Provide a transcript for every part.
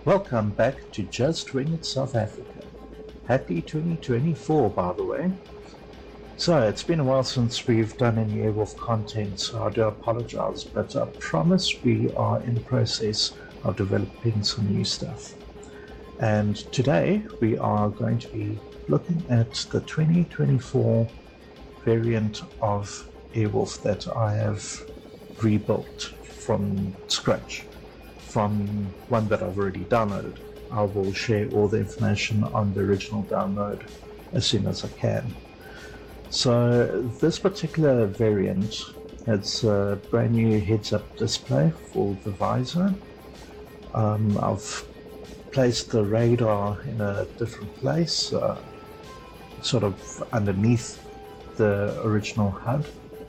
Welcome back to Just Wing It South Africa. Happy 2024, by the way. So, it's been a while since we've done any Airwolf content, so I do apologize, but I promise we are in the process of developing some new stuff. And today we are going to be looking at the 2024 variant of Airwolf that I have rebuilt from scratch, from one that I've already downloaded. I will share all the information on the original download as soon as I can. So this particular variant has a brand new heads-up display for the visor. I've placed the radar in a different place, sort of underneath the original HUD,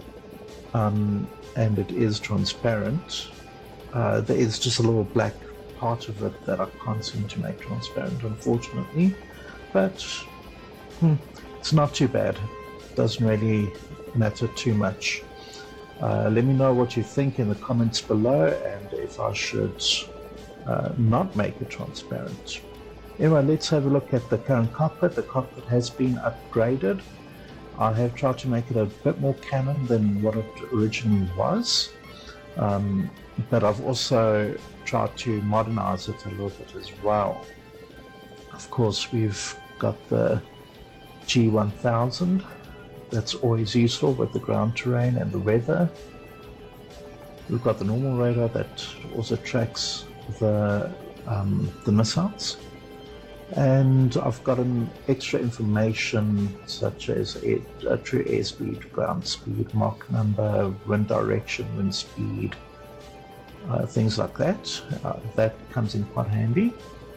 and it is transparent. There is just a little black part of it that I can't seem to make transparent, unfortunately, but it's not too bad. It doesn't really matter too much. Let me know what you think in the comments below, and if I should not make it transparent. Anyway, let's have a look at the current cockpit. The cockpit has been upgraded. I have tried to make it a bit more canon than what it originally was, but I've also tried to modernize it a little bit as well. Of course, we've got the G1000. That's always useful with the ground terrain and the weather. We've got the normal radar that also tracks the missiles. And I've gotten extra information such as true airspeed, ground speed, Mach number, wind direction, wind speed, things like that. That comes in quite handy.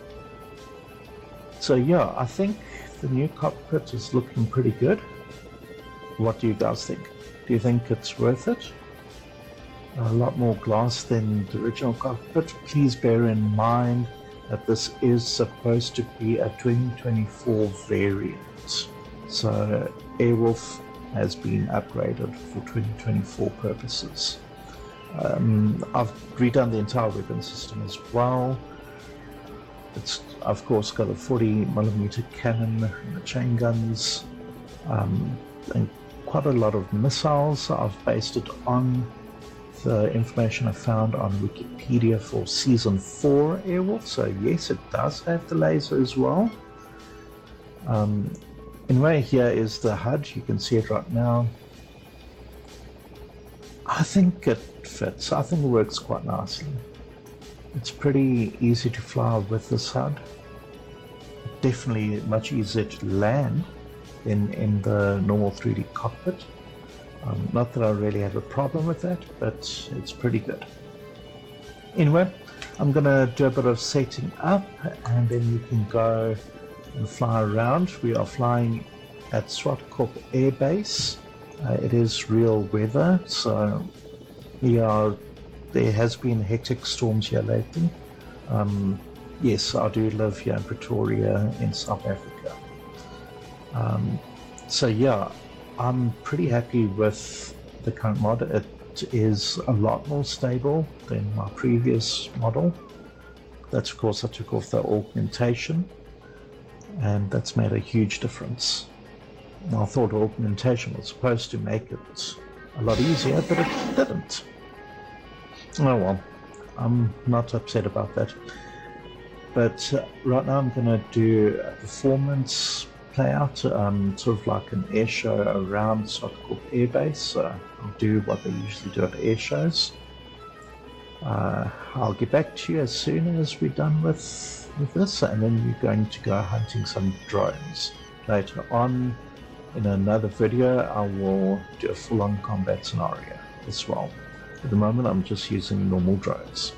So yeah, I think the new cockpit is looking pretty good. What do you guys think? Do you think it's worth it? A lot more glass than the original cockpit. Please bear in mind that this is supposed to be a 2024 variant. So Airwolf has been upgraded for 2024 purposes. I've redone the entire weapon system as well. It's of course got a 40mm cannon and the chain guns, and quite a lot of missiles. I've based it on the information I found on Wikipedia for Season 4 Airwolf, so yes, it does have the laser as well. Anyway, here is the HUD. You can see it right now. I think it fits. I think it works quite nicely. It's pretty easy to fly with this HUD. Definitely much easier to land than in the normal 3D cockpit. Not that I really have a problem with that, but it's pretty good. Anyway, I'm going to do a bit of setting up, and then you can go and fly around. We are flying at Swartkop Air Base. It is real weather, so there has been hectic storms here lately. Yes, I do live here in Pretoria in South Africa. So yeah, I'm pretty happy with the current mod. It is a lot more stable than my previous model. That's of course I took off the augmentation, and that's made a huge difference. Now, I thought augmentation was supposed to make it a lot easier, but it didn't. Oh well, I'm not upset about that. But right now I'm going to do a performance playout, sort of like an air show around Swartkop Air Base. I'll do what they usually do at air shows. I'll get back to you as soon as we're done with this, and then we're going to go hunting some drones. Later on in another video I will do a full-on combat scenario as well. At the moment I'm just using normal drones.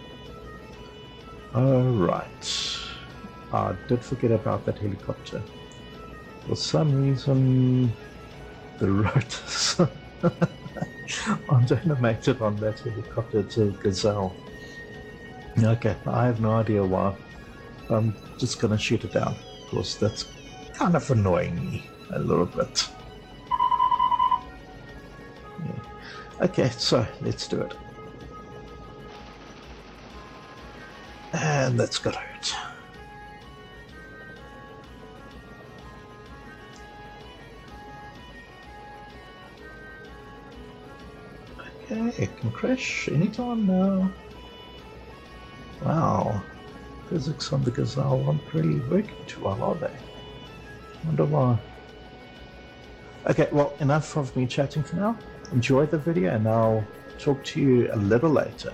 Alright, I did forget about that helicopter. For some reason the rotors aren't animated on that helicopter. It's a Gazelle. Okay, I have no idea why. I'm just gonna shoot it down. Of course, that's kind of annoying me a little bit. Yeah. Okay, so let's do it. And that's got it. Okay, it can crash anytime now. Wow. Physics on the Gazelle aren't really working too well, are they? Wonder why. Okay, well, enough of me chatting for now. Enjoy the video, and I'll talk to you a little later.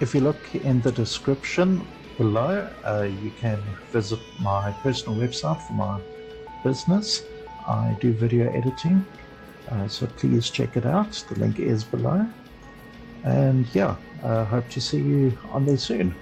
if you look in the description below, you can visit my personal website for my business. I do video editing, so please check it out. The link is below. And yeah, hope to see you on there soon.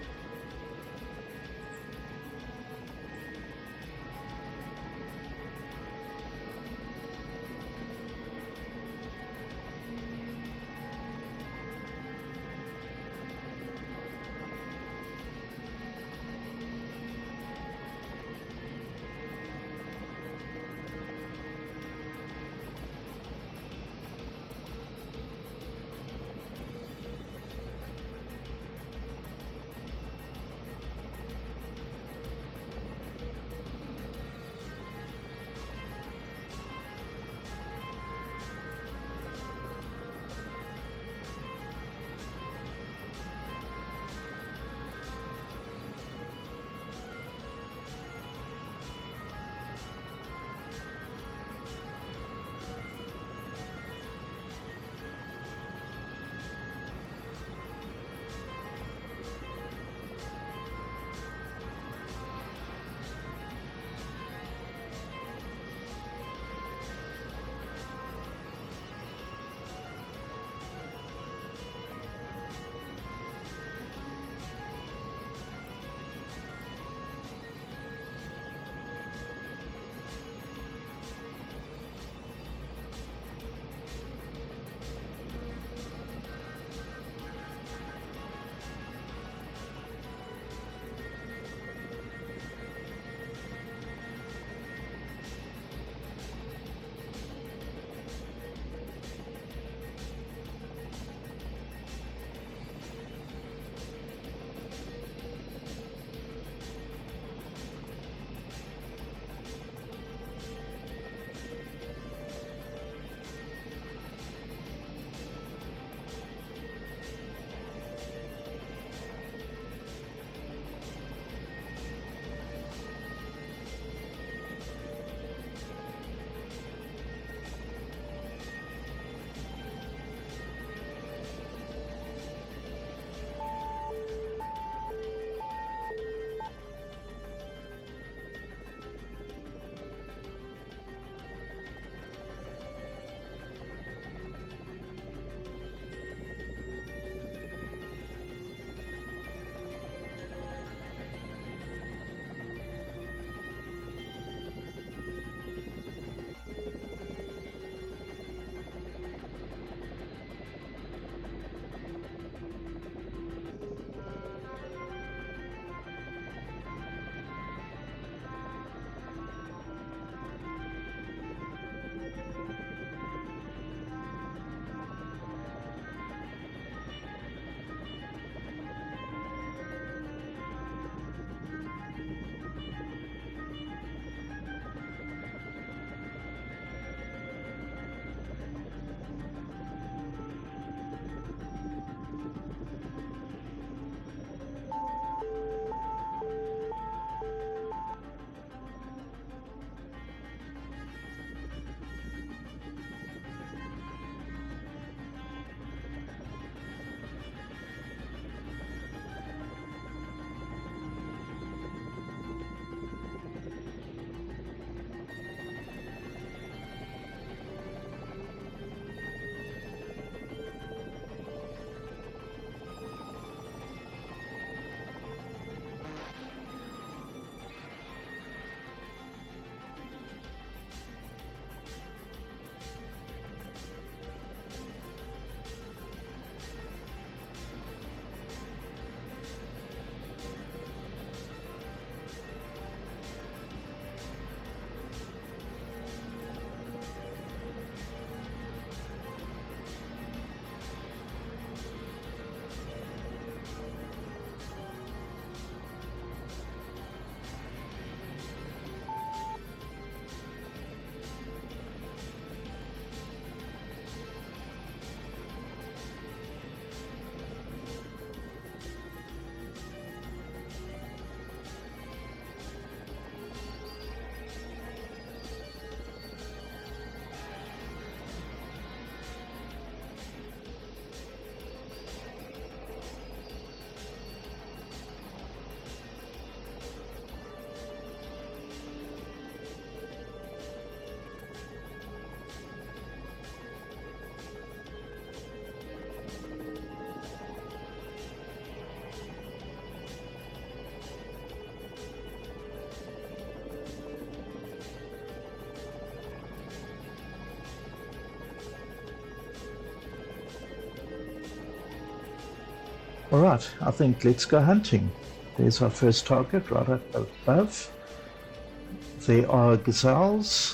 All right, I think let's go hunting. There's our first target right up above. There are gazelles,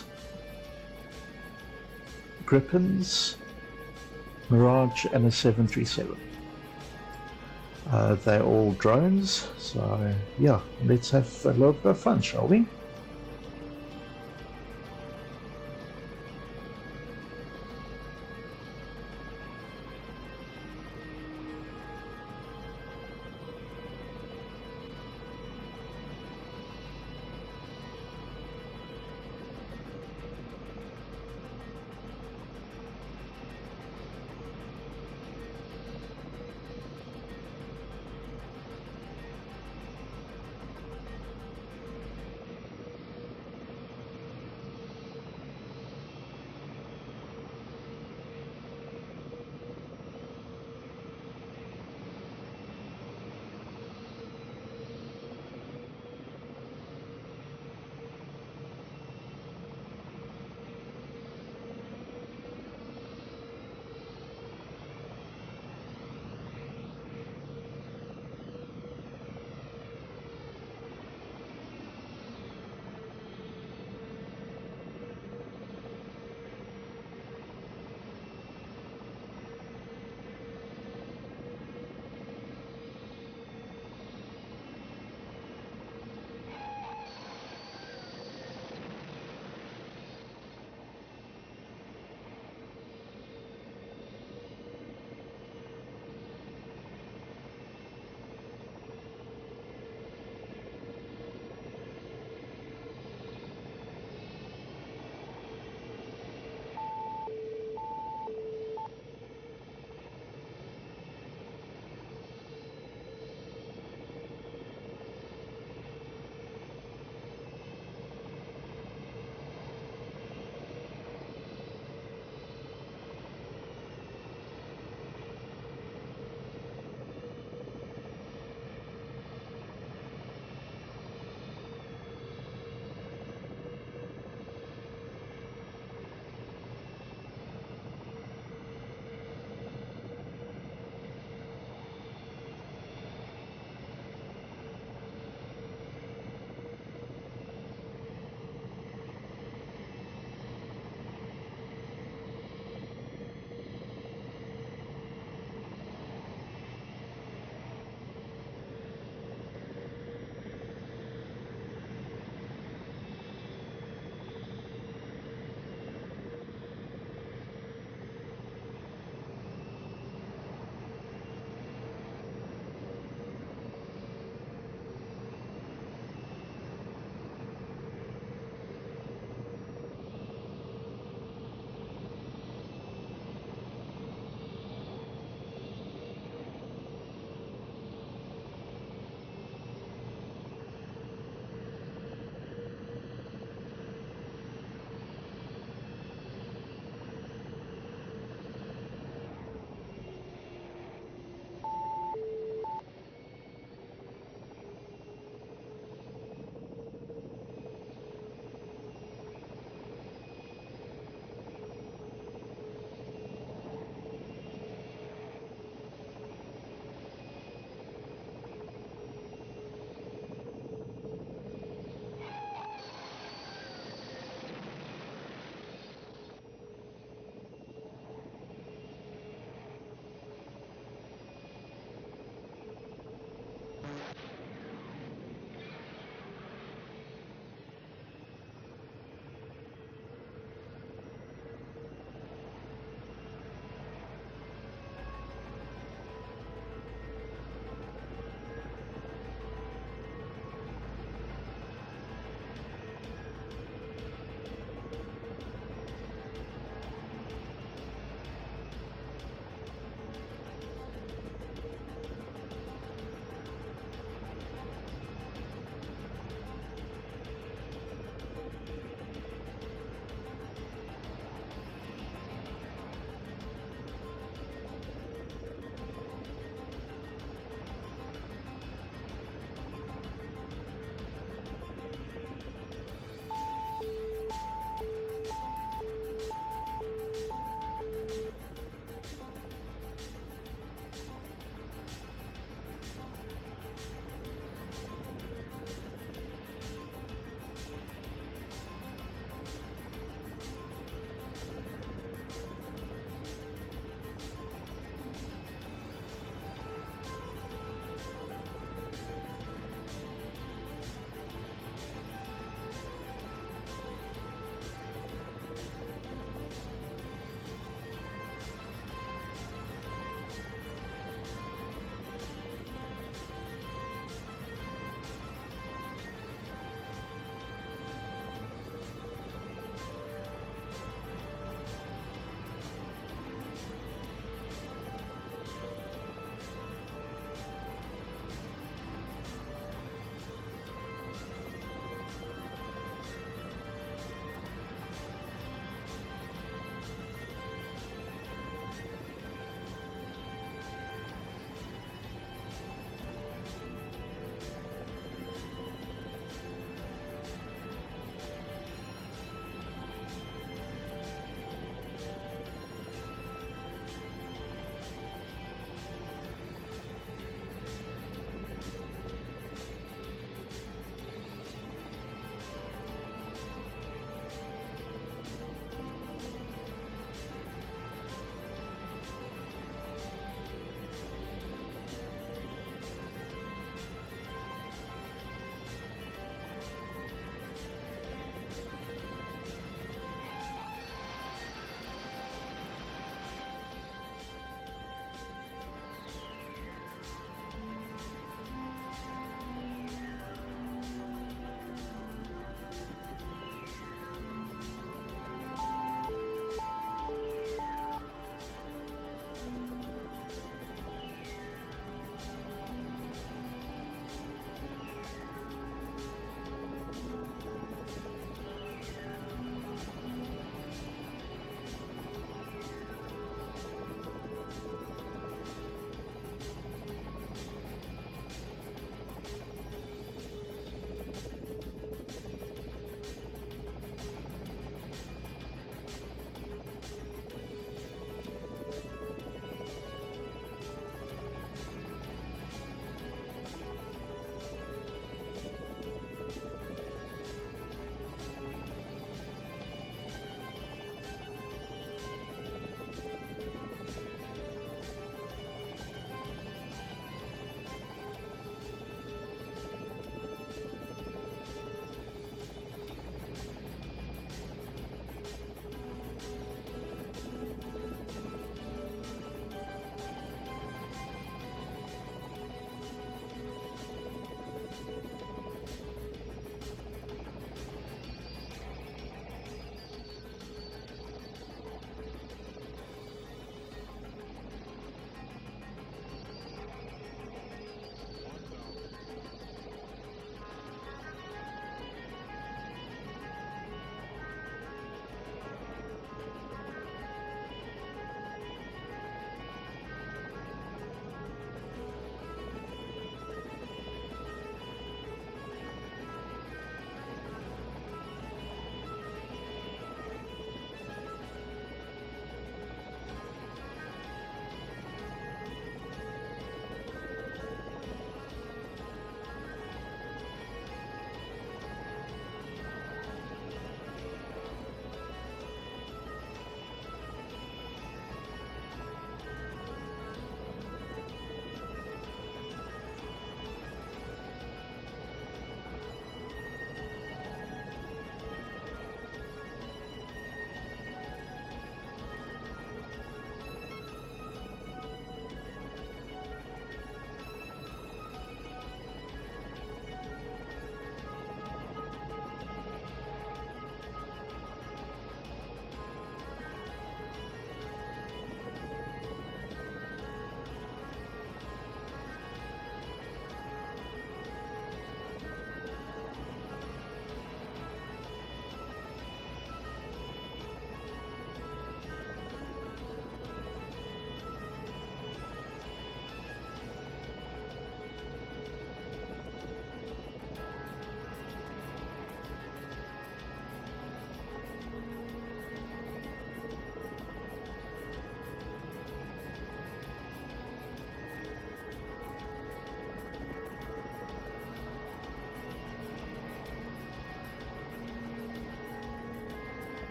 griffins, Mirage, and a 737. They're all drones, so yeah, let's have a little bit of fun, shall we?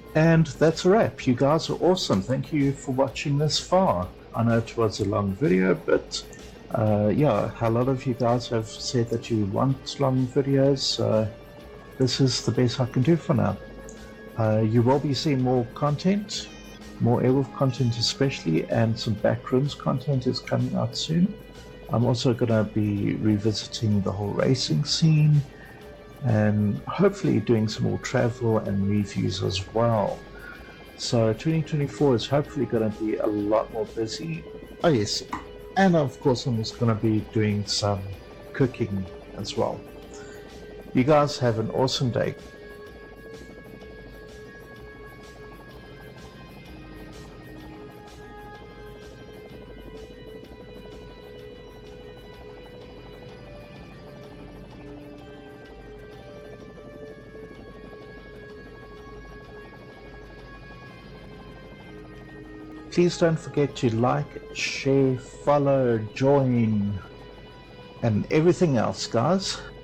And that's a wrap. You guys are awesome. Thank you for watching this far. I know it was a long video, but yeah, a lot of you guys have said that you want long videos, so this is the best I can do for now. You will be seeing more content, more Airwolf content especially, and some Backrooms content is coming out soon. I'm also going to be revisiting the whole racing scene and hopefully doing some more travel and reviews as well. So 2024 is hopefully going to be a lot more busy. Oh yes, and of course I'm just going to be doing some cooking as well. You guys have an awesome day. Please don't forget to like, share, follow, join, and everything else, guys.